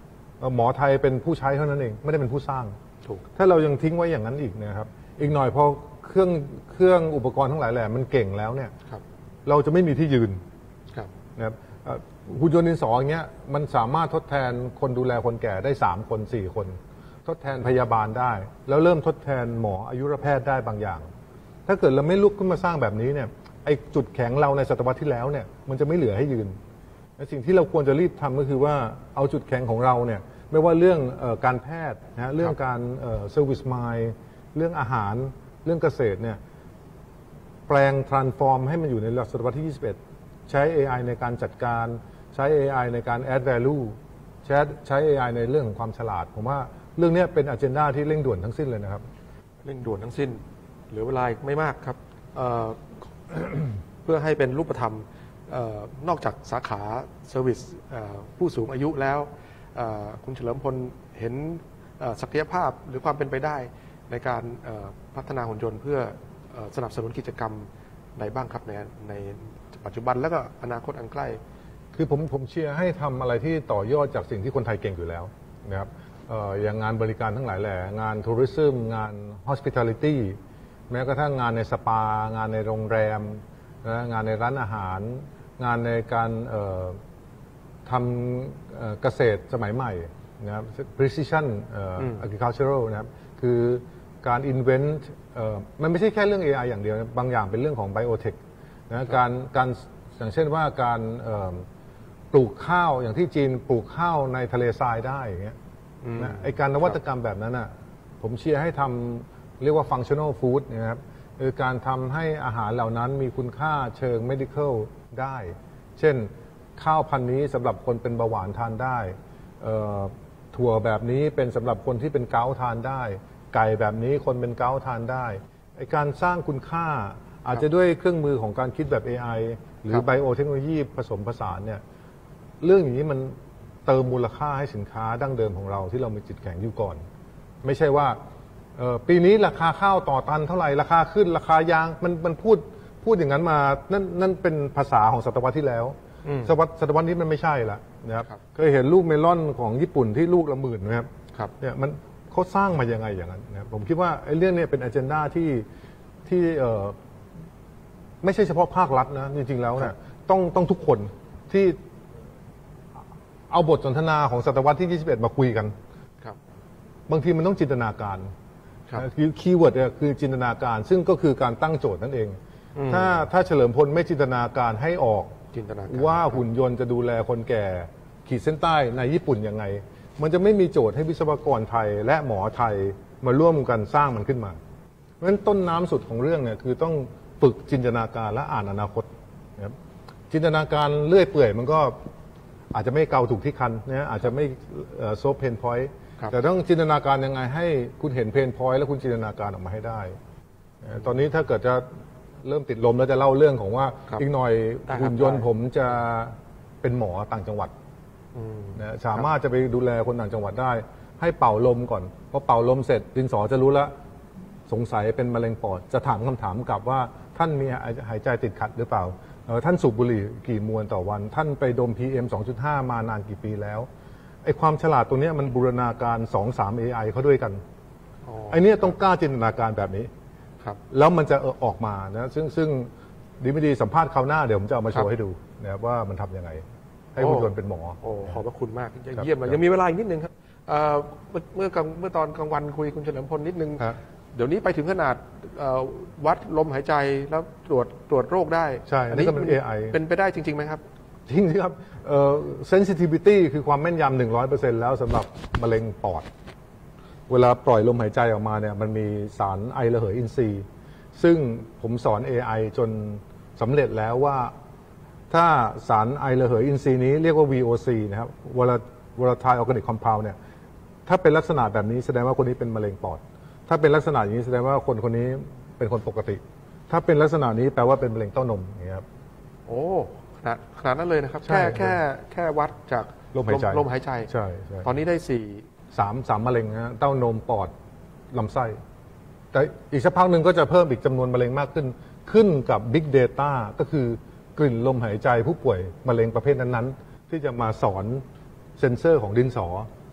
หมอไทยเป็นผู้ใช้เท่านั้นเองไม่ได้เป็นผู้สร้างถูกถ้าเรายังทิ้งไว้อย่างนั้นอีกนะครับอีกหน่อยพอเครื่องเครื่องอุปกรณ์ทั้งหลายแหล่มันเก่งแล้วเนี่ยเราจะไม่มีที่ยืนนะครับหุ่นยนต์ดินสออย่างเงี้ยมันสามารถทดแทนคนดูแลคนแก่ได้สามคนสี่คนทดแทนพยาบาลได้แล้วเริ่มทดแทนหมออายุรแพทย์ได้บางอย่างถ้าเกิดเราไม่ลุกขึ้นมาสร้างแบบนี้เนี่ยไอ้จุดแข็งเราในศตวรรษที่แล้วเนี่ยมันจะไม่เหลือให้ยืนสิ่งที่เราควรจะรีบทำก็คือว่าเอาจุดแข็งของเราเนี่ยไม่ว่าเรื่องการแพทย์นะเรื่องการเซอร์วิสมายเรื่องอาหารเรื่องเกษตรเนี่ยแปลง transform ให้มันอยู่ในศตวรรษที่ยี่สิบเอ็ดใช้ เอ ไอ ในการจัดการใช้ เอ ไอ ในการ add value ใช้ใช้ เอ ไอ ในเรื่องของความฉลาดผมว่าเรื่องนี้เป็น agenda ที่เร่งด่วนทั้งสิ้นเลยนะครับเร่งด่วนทั้งสิ้นเหลือเวลาไม่มากครับ เ, เพื่อให้เป็นรูปธรรมนอกจากสาขาเซอร์วิสผู้สูงอายุแล้วคุณเฉลิมพลเห็นศักยภาพหรือความเป็นไปได้ในการพัฒนาหุ่นยนต์เพื่อสนับสนุนกิจกรรมใดบ้างครับในในปัจจุบันแล้วก็อนาคตอันใกล้คือผมผมเชียร์ให้ทำอะไรที่ต่อยอดจากสิ่งที่คนไทยเก่งอยู่แล้วนะครับอย่างงานบริการทั้งหลายแหล่งานทัวริซึมงาน hospitality แม้กระทั่งงานในสปางานในโรงแรมนะงานในร้านอาหารงานในการทำเกษตรสมัยใหม่นะครับ precision agricultural นะครับคือการ invent มันไม่ใช่แค่เรื่อง เอ ไอ อย่างเดียวบางอย่างเป็นเรื่องของ biotech นะการการอย่างเช่นว่าการปลูกข้าวอย่างที่จีนปลูกข้าวในทะเลทรายได้อย่างเงี้ยนะไอการนวัตกรรมแบบนั้นอ่ะผมเชียร์ให้ทำเรียกว่า functional food นะครับคือการทำให้อาหารเหล่านั้นมีคุณค่าเชิง medical ได้เช่นข้าวพันธุ์นี้สำหรับคนเป็นเบาหวานทานได้ถั่วแบบนี้เป็นสำหรับคนที่เป็นเกาต์ทานได้ไก่แบบนี้คนเป็นเกาต์ทานได้ไอการสร้างคุณค่าอาจจะด้วยเครื่องมือของการคิดแบบ เอ ไอ หรือไบโอเทคโนโลยีผสมผสานเนี่ยเรื่องอย่างนี้มันเติมมูลค่าให้สินค้าดั้งเดิมของเราที่เรามีจุดแข็งอยู่ก่อนไม่ใช่ว่าปีนี้ราคาข้าวต่อตันเท่าไหร่ราคาขึ้นราคายางมันมันพูดพูดอย่างนั้นมานั่นนั่นเป็นภาษาของศตวรรษที่แล้วศตวรรษศตวรรษนี้มันไม่ใช่ละนะครับเคยเห็นลูกเมลอนของญี่ปุ่นที่ลูกละหมื่นไหมครับเนี่ยมันเขาสร้างมายังไงอย่างนั้นนะครับผมคิดว่าไอ้เรื่องนี้เป็นอเจนดาที่ที่ไม่ใช่เฉพาะภาครัฐนะจริงๆแล้วเนี่ยต้องต้องทุกคนที่เอาบทสนทนาของศตวรรษที่ยี่สิบเอ็ดมาคุยกันบางทีมันต้องจินตนาการคีย์เวิร์ดเนี่ยคือจินตนาการซึ่งก็คือการตั้งโจทย์นั่นเองถ้าถ้าเฉลิมพลไม่จินตนาการให้ออกว่าหุ่นยนต์จะดูแลคนแก่ขีดเส้นใต้ในญี่ปุ่นยังไงมันจะไม่มีโจทย์ให้วิศวกรไทยและหมอไทยมาร่วมกันสร้างมันขึ้นมาเพราะฉะนั้นต้นน้ำสุดของเรื่องเนี่ยคือต้องฝึกจินตนาการและอ่านอนาคตนะครับจินตนาการเลื่อยเปื่อยมันก็อาจจะไม่เกาถูกที่คันนะอาจจะไม่โซฟเพนพอยต์แต่ต้องจินตนาการยังไงให้คุณเห็นเพนพอยต์แล้วคุณจินตนาการออกมาให้ได้ตอนนี้ถ้าเกิดจะเริ่มติดลมแล้วจะเล่าเรื่องของว่าอีกหน่อยหุ่นยนต์ผมจะเป็นหมอต่างจังหวัดนะสามารถจะไปดูแลคนต่างจังหวัดได้ให้เป่าลมก่อนพอเป่าลมเสร็จดินสอจะรู้แล้วสงสัยเป็นมะเร็งปอดจะถามคำถามกลับว่าท่านมีหายใจติดขัดหรือเปล่าท่านสูบบุหรี่กี่มวนต่อวันท่านไปดม พี เอ็ม สองจุดห้า มานานกี่ปีแล้วไอ้ความฉลาดตัวนี้มันบูรณาการ สองสาม เอ ไอ เขาด้วยกันไอ้นี่ต้องกล้าจินตนาการแบบนี้แล้วมันจะออกมานะซึ่งซึ่งดีไม่ดีสัมภาษณ์คราวหน้าเดี๋ยวผมจะเอามาโชว์ให้ดูนะครับว่ามันทำยังไงให้หุ่นยนต์เป็นหมอโอ้ขอบพระคุณมากเยี่ยมเลยยังมีเวลาอีกนิดนึงครับเมื่อเมื่อตอนกลางวันคุยคุณเฉลิมพลนิดนึงเดี๋ยวนี้ไปถึงขนาดวัดลมหายใจแล้วตรวจตรวจโรคได้ใช่อันนี้ก็เป็น เอ ไอเป็นไปได้จริงๆไหมครับจริงครับ sensitivity คือความแม่นยำ หนึ่งร้อยเปอร์เซ็นต์ แล้วสำหรับมะเร็งปอดเวลาปล่อยลมหายใจออกมาเนี่ยมันมีสารไอระเหยอินทรีย์ซึ่งผมสอน เอ ไอ จนสำเร็จแล้วว่าถ้าสารไอระเหยอินทรีย์นี้เรียกว่า วี โอ ซี นะครับ volatile organic compound เนี่ยถ้าเป็นลักษณะแบบนี้แสดงว่าคนนี้เป็นมะเร็งปอดถ้าเป็นลักษณะอย่างนี้แสดงว่าคนคนนี้เป็นคนปกติถ้าเป็นลักษณะนี้แปลว่าเป็นมะเร็งเต้านมอย่างนี้ครับโอ้ขนาดขนาดนั้นเลยนะครับแค่แค่แค่วัดจากลมหายใจลมหายใจใช่ตอนนี้ได้สี่สามสามมะเร็งนะเต้านมปอดลำไส้แต่อีกสักพักหนึ่งก็จะเพิ่มอีกจำนวนมะเร็งมากขึ้นขึ้นกับ Big Data ก็คือกลิ่นลมหายใจผู้ป่วยมะเร็งประเภทนั้นๆที่จะมาสอนเซ็นเซอร์ของดินสอ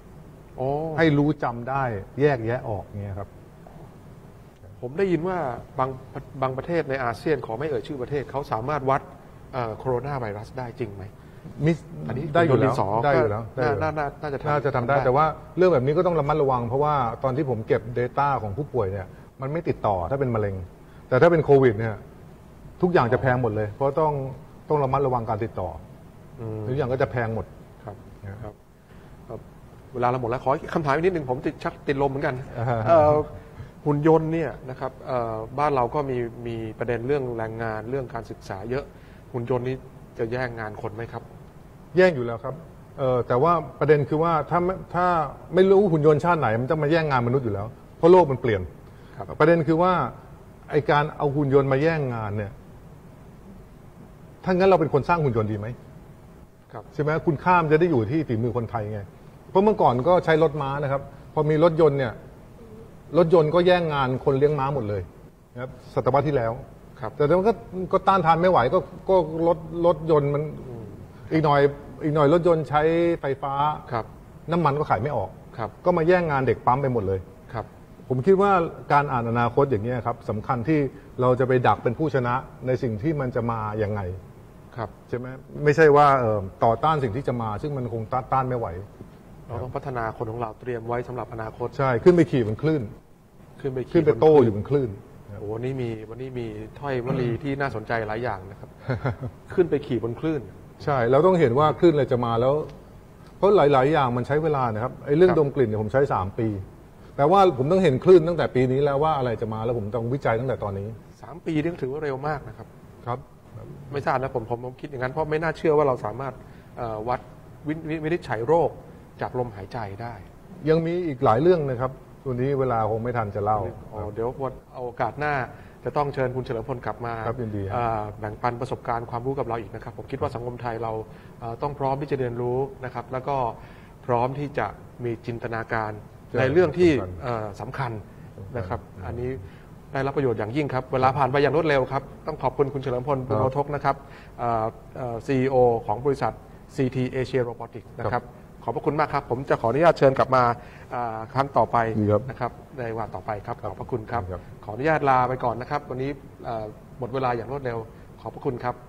ให้รู้จำได้แยกแยะออกเนี่ยครับผมได้ยินว่าบางบางประเทศในอาเซียนขอไม่เอ่ยชื่อประเทศเขาสามารถวัดโคโรนาไวรัสได้จริงไหมมิอันนี้ได้อยู่แล้วได้อยู่แล้วน่าน่าจะน่าจะทำได้แต่ว่าเรื่องแบบนี้ก็ต้องระมัดระวังเพราะว่าตอนที่ผมเก็บ Data ของผู้ป่วยเนี่ยมันไม่ติดต่อถ้าเป็นมะเร็งแต่ถ้าเป็นโควิดเนี่ยทุกอย่างจะแพงหมดเลยเพราะต้องต้องระมัดระวังการติดต่อทุกอย่างก็จะแพงหมดครับครับเวลาเราหมดแล้วขอคำถามอีกนิดหนึ่งผมติดชักติดลมเหมือนกันหุ่นยนต์เนี่ยนะครับบ้านเราก็มีมีประเด็นเรื่องแรงงานเรื่องการศึกษาเยอะหุ่นยนต์นี้จะแย่งงานคนไหมครับแย่งอยู่แล้วครับแต่ว่าประเด็นคือว่าถ้าถ้าไม่รู้หุ่นยนต์ชาติไหนมันจะมาแย่งงานมนุษย์อยู่แล้วเพราะโลกมันเปลี่ยนประเด็นคือว่าไอการเอาหุ่นยนต์มาแย่งงานเนี่ยถ้างั้นเราเป็นคนสร้างหุ่นยนต์ดีไหมใช่ไหมคุณค่ามจะได้อยู่ที่ฝีมือคนไทยไงเพราะเมื่อก่อนก็ใช้รถม้านะครับพอมีรถยนต์เนี่ยรถยนต์ก็แย่งงานคนเลี้ยงม้าหมดเลยนะครับศตวรรษที่แล้วแต่มันก็ก็ต้านทานไม่ไหวก็ก็รถรถยนต์มันอีกหน่อยอีกหน่อยรถยนต์ใช้ไฟฟ้าน้ำมันก็ขายไม่ออกก็มาแย่งงานเด็กปั๊มไปหมดเลยผมคิดว่าการอ่านอนาคตอย่างนี้ครับสำคัญที่เราจะไปดักเป็นผู้ชนะในสิ่งที่มันจะมาอย่างไงใช่ไหมไม่ใช่ว่าต่อต้านสิ่งที่จะมาซึ่งมันคงต้านไม่ไหวเราต้องพัฒนาคนของเราเตรียมไว้สำหรับอนาคตใช่ขึ้นไปขี่บนคลื่นขึ้นไปขึ้นไปโต้อยู่บนคลื่นโอ้วันนี้มีวันนี้มีถ้อยวลีที่น่าสนใจหลายอย่างนะครับขึ้นไปขี่บนคลื่นใช่เราต้องเห็นว่าคลื่นอะไรจะมาแล้วเพราะหลายๆอย่างมันใช้เวลานะครับไอ้เรื่องดมกลิ่นเนี่ยผมใช้สามปีแปลว่าผมต้องเห็นคลื่นตั้งแต่ปีนี้แล้วว่าอะไรจะมาแล้วผมต้องวิจัยตั้งแต่ตอนนี้สามปีนี่ถือว่าเร็วมากนะครับครับไม่ทราบนะผมผมผมคิดอย่างนั้นเพราะไม่น่าเชื่อว่าเราสามารถวัดวินิจฉัยโรคจากลมหายใจได้ยังมีอีกหลายเรื่องนะครับตัวนี้เวลาคงไม่ทันจะเล่าเดี๋ยววันโอกาสหน้าจะต้องเชิญคุณเฉลิมพลกลับมาแบ่งปันประสบการณ์ความรู้กับเราอีกนะครับผมคิดว่าสังคมไทยเราต้องพร้อมที่จะเรียนรู้นะครับแล้วก็พร้อมที่จะมีจินตนาการในเรื่องที่สำคัญนะครับอันนี้ได้รับประโยชน์อย่างยิ่งครับเวลาผ่านไปอย่างรวดเร็วครับต้องขอบคุณคุณเฉลิมพล บุญโนทกนะครับ ซี อี โอ ของบริษัท ซี ที Asia Robotics นะครับขอบพระคุณมากครับผมจะขออนุญาตเชิญกลับมาครั้งต่อไปนะครับในวันต่อไปครับขอบพระคุณครับขออนุญาตลาไปก่อนนะครับวันนี้หมดเวลาอย่างรวดเร็วขอบพระคุณครับ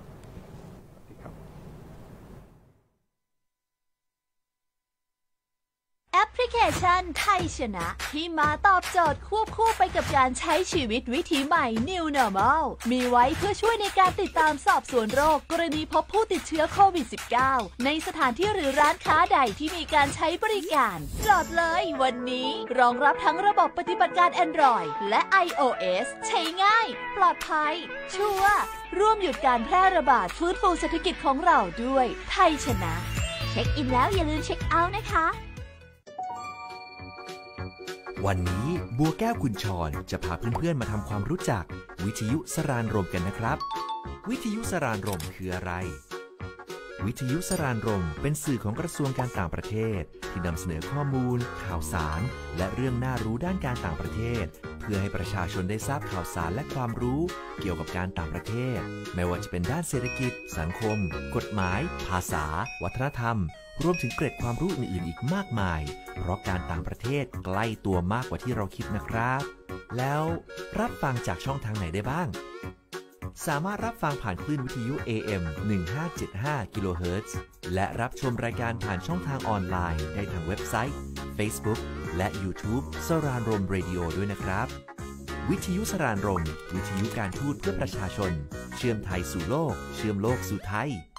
แอปพลิเคชันไทยชนะที่มาตอบโจทย์ควบคู่ไปกับการใช้ชีวิตวิถีใหม่ New Normal มีไว้เพื่อช่วยในการติดตามสอบสวนโรคกรณีพบผู้ติดเชื้อโควิด สิบเก้า ในสถานที่หรือร้านค้าใดที่มีการใช้บริการโหลดเลยวันนี้รองรับทั้งระบบปฏิบัติการ Android และ iOS ใช้ง่ายปลอดภัยชัวร์ร่วมหยุดการแพร่ระบาดฟื้นฟูเศรษฐกิจของเราด้วยไทยชนะเช็คอินแล้วอย่าลืมเช็คเอาท์นะคะวันนี้บัวแก้วคุณชรจะพาเพื่อนๆมาทำความรู้จักวิทยุสรานรมกันนะครับวิทยุสรานรมคืออะไรวิทยุสรานรมเป็นสื่อของกระทรวงการต่างประเทศที่นำเสนอข้อมูลข่าวสารและเรื่องน่ารู้ด้านการต่างประเทศเพื่อให้ประชาชนได้ทราบข่าวสารและความรู้เกี่ยวกับการต่างประเทศไม่ว่าจะเป็นด้านเศรษฐกิจสังคมกฎหมายภาษาวัฒนธรรมรวมถึงเกร็ดความรู้อื่นๆอีกมากมายเพราะการต่างประเทศใกล้ตัวมากกว่าที่เราคิดนะครับแล้วรับฟังจากช่องทางไหนได้บ้างสามารถรับฟังผ่านคลื่นวิทยุ เอ เอ็ม หนึ่งห้าเจ็ดห้า กิโลเฮิรตซ์ และรับชมรายการผ่านช่องทางออนไลน์ได้ทางเว็บไซต์ Facebook และ YouTube สรานรมเรดิโอด้วยนะครับวิทยุสรานรมวิทยุการทูตเพื่อประชาชนเชื่อมไทยสู่โลกเชื่อมโลกสู่ไทย